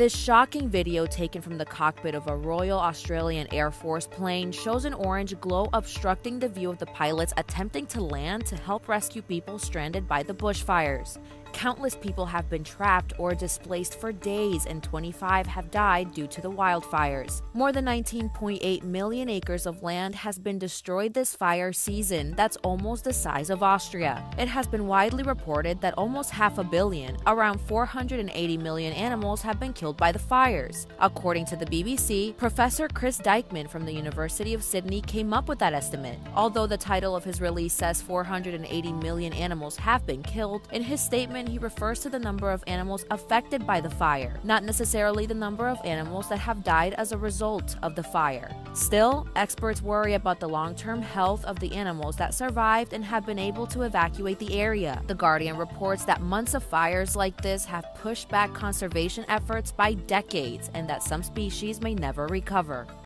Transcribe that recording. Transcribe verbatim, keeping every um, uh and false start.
This shocking video taken from the cockpit of a Royal Australian Air Force plane shows an orange glow obstructing the view of the pilots attempting to land to help rescue people stranded by the bushfires. Countless people have been trapped or displaced for days, and twenty-five have died due to the wildfires. More than nineteen point eight million acres of land has been destroyed this fire season. That's almost the size of Austria. It has been widely reported that almost half a billion, around four hundred eighty million animals have been killed by the fires. According to the B B C, Professor Chris Dykman from the University of Sydney came up with that estimate. Although the title of his release says four hundred eighty million animals have been killed, in his statement he refers to the number of animals affected by the fire, not necessarily the number of animals that have died as a result of the fire. Still, experts worry about the long-term health of the animals that survived and have been able to evacuate the area. The Guardian reports that months of fires like this have pushed back conservation efforts by decades and that some species may never recover.